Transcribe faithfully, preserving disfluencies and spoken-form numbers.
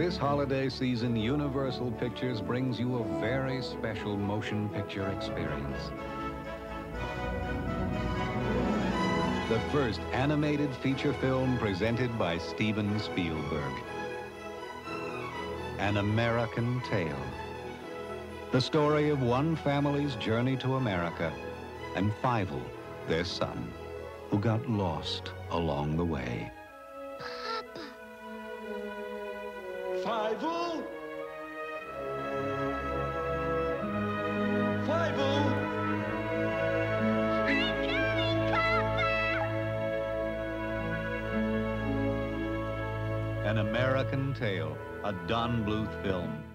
This holiday season, Universal Pictures brings you a very special motion picture experience. The first animated feature film presented by Steven Spielberg. An American Tale. The story of one family's journey to America and Fievel, their son, who got lost along the way. Fievel? Fievel? I'm coming, Papa! An American Tale, a Don Bluth film.